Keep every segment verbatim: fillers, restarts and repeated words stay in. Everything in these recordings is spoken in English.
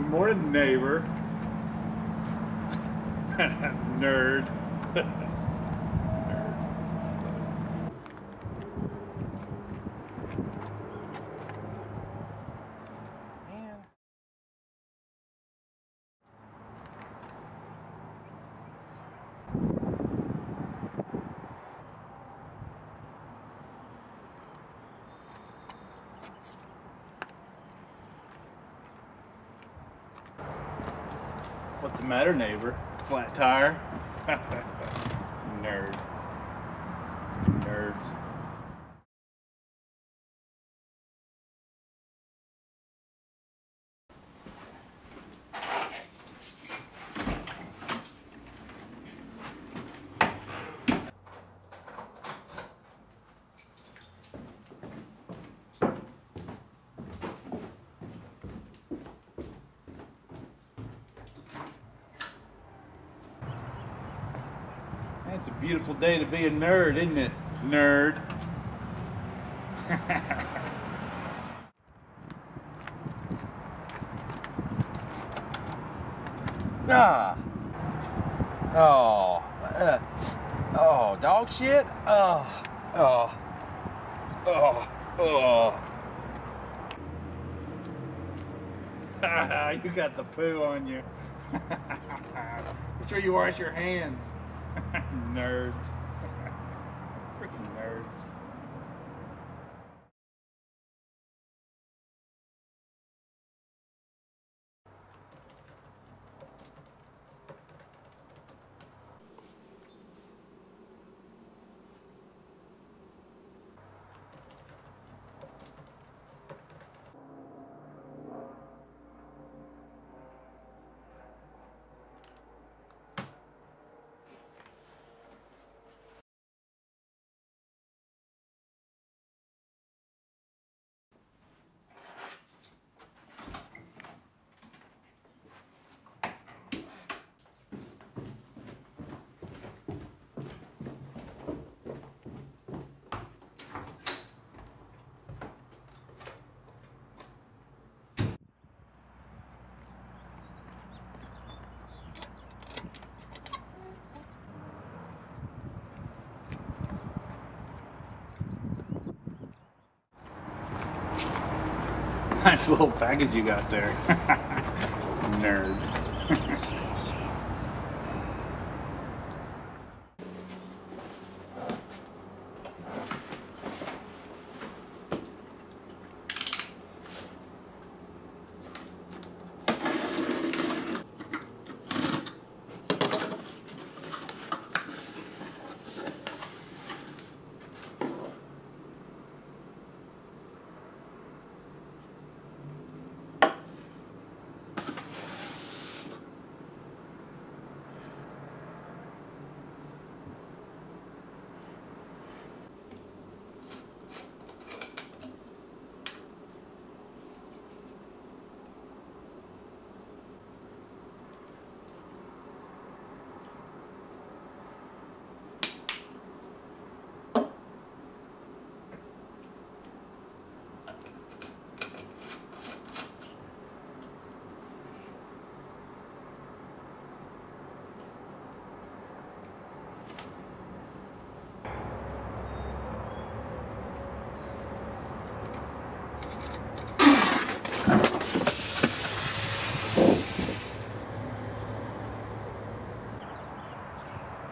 Morning, neighbor. Nerd. What's the matter, neighbor? Flat tire? Nerd. Nerds. It's a beautiful day to be a nerd, isn't it? Nerd. Ah. Oh. Uh. Oh, dog shit. Oh. Oh. Oh. Oh. You got the poo on you. Make sure you wash your hands. Nerds. Freaking nerds. Nice little package you got there. Nerd.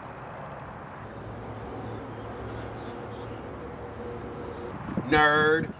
Nerd.